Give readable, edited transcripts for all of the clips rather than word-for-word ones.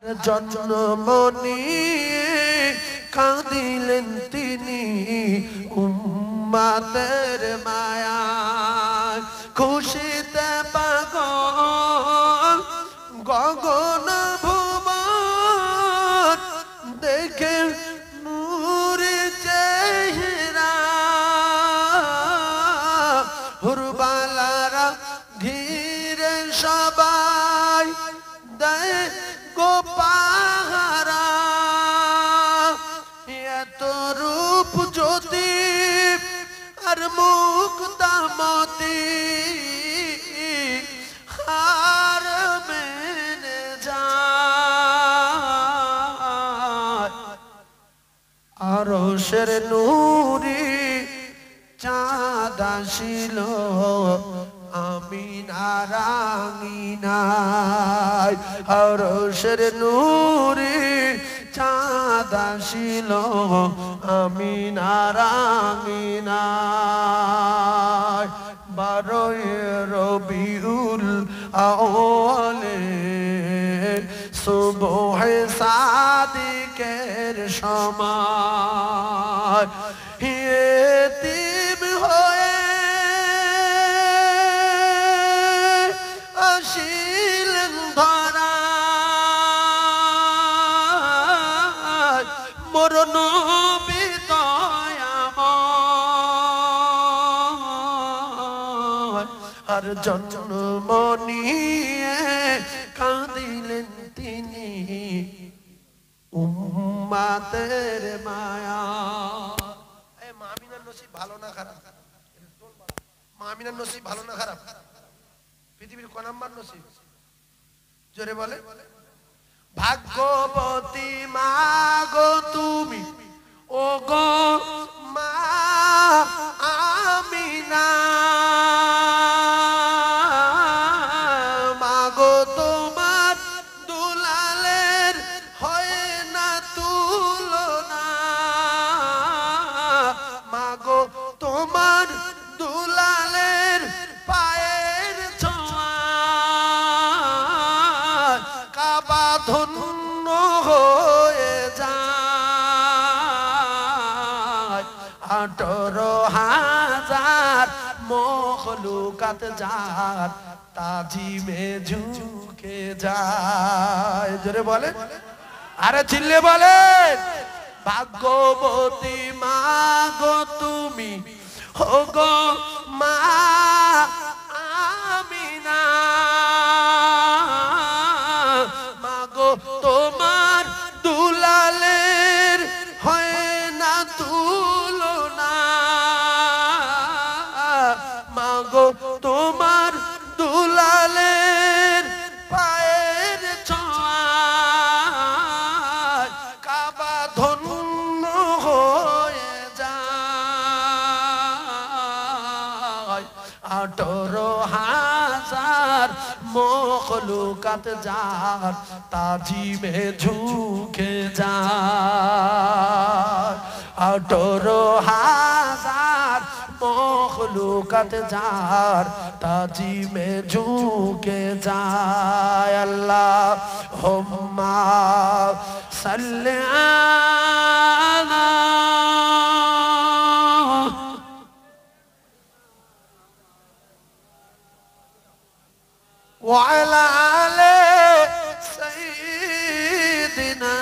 জন্ম নিয়ে কাঁদিলেন তিনি উম্মতের মায়ায়, খুশিতে পাগল গগন ভুবন দেখে নূরে চেহারা, হুরবালারা ঘিরে সবাই দেয় গো পাহারা। এত রূপ জ্যোতি আর মুক্তামতি হার মেনে যায়। আরশের নূরি চাঁদ আসিল আমিনার আঙিনায়, আরশের নূরি চাঁদ আসিল আমিনার আঙিনায়। 12 রবিউল আউয়ালে সুবহে সাদিকের সময়, ইতিম হয়ে আসিলেন ধরায়, মোর নবী দয়াময়। আর জন্ম নিয়ে কাঁদিলেন তিনি উম্মতের মায়া। মা আমিনার নসিব ভালো না খারাপ? মা আমিনার নসিব ভালো না খারাপ? পৃথিবীর ক নাম্বার নসিব? জোরে বলে। ভাগ্যবতী মা গো তুমি, ও গো মা আমিনা, মা গো তোমার দুলালের হয় না তুলনা, মা গো তোমার দুলালের পায়ের ছোঁয়া কাবা ধন্য হয়ে যায়। 18,000 মখলুকাত যার তাজিমে ঝুঁকে যায়। জোরে বলে, আরে চিল্লে বলে। ভাগ্যবতী মা গো তুমি, ও গো মা আমিনা, মা গো তোমার দুলালের হয় না তুলনা, মা গো তোমার দুলালের পায়ের ছোঁয়া কাবা ধন্য হয়ে যায়। 18,000 মখলুকাত যার তাজিমে ঝুঁকে যায়। 18,000 মখলুকাত যার তাজিমে ঝুঁকে যায়। আল্লাহুম্মা সাল্লি আলা وعلى آل سيدنا।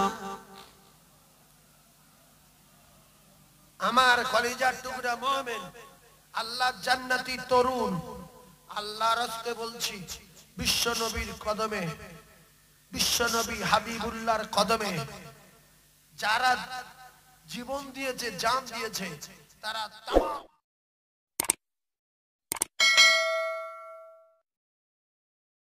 আমার কলিজার টুকরা মুমিন, আল্লাহ জান্নাতি তরুণ, আল্লাহর রাস্তে বলছি, বিশ্ব নবীর কদমে, বিশ্ব নবী হাবিবুল্লাহর কদমে যারা জীবন দিয়েছে, জান দিয়েছে, তারা